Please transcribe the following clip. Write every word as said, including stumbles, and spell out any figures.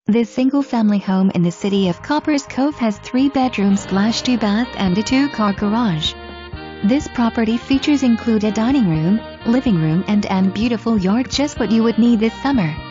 This single-family home in the City of Copperas Cove has three bedrooms slash two bath and a two-car garage. This property features include a dining room, living room and an beautiful yard, just what you would need this summer.